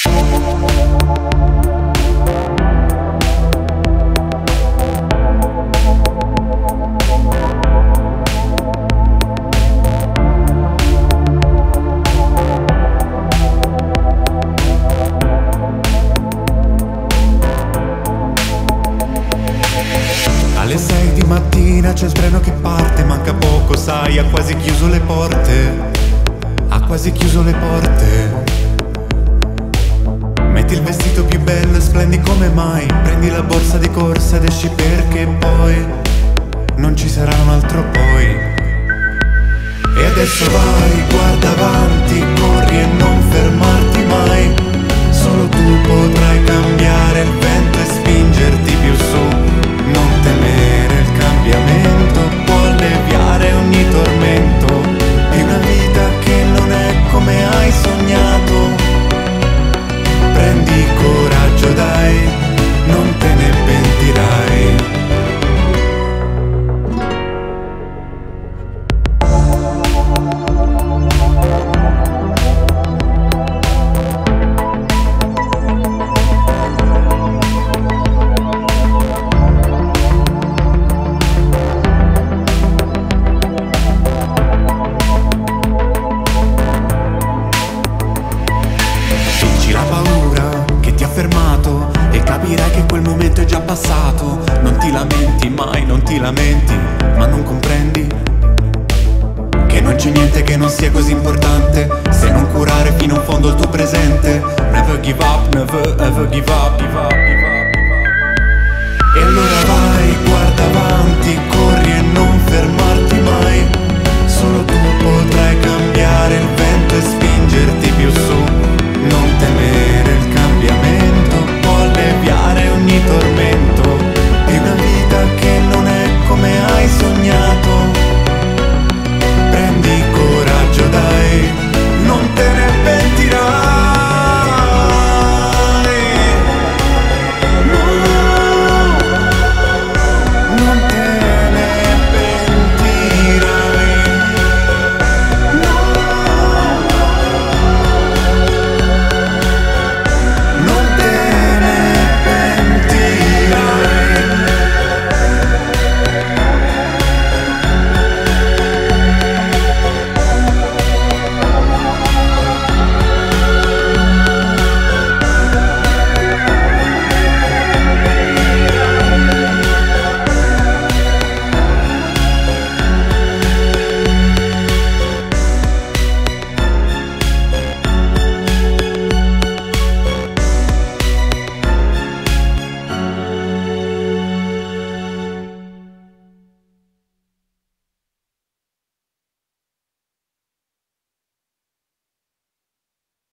Alle 6 di mattina c'è il treno che parte, manca poco, sai, ha quasi chiuso le porte. Ha quasi chiuso le porte. Metti il vestito più bello e splendi come mai. Prendi la borsa di corsa ed esci perché poi non ci sarà un altro poi. E adesso vai, guarda avanti, corri e non fermarti mai. Solo tu potrai cambiare il vento e spingerti più su. Non temere il cambiamento, può alleviare ogni tormento. È una vita che non è come hai sognato. Prendi coraggio dai, non te ne pentirai. Fermato e capirai che quel momento è già passato. Non ti lamenti mai, non ti lamenti, ma non comprendi che non c'è niente che non sia così importante se non curare fino in fondo il tuo presente. Never give up, never ever give up. E allora vai, guarda avanti, corri e non fermarti mai. Solo tu potrai cambiare il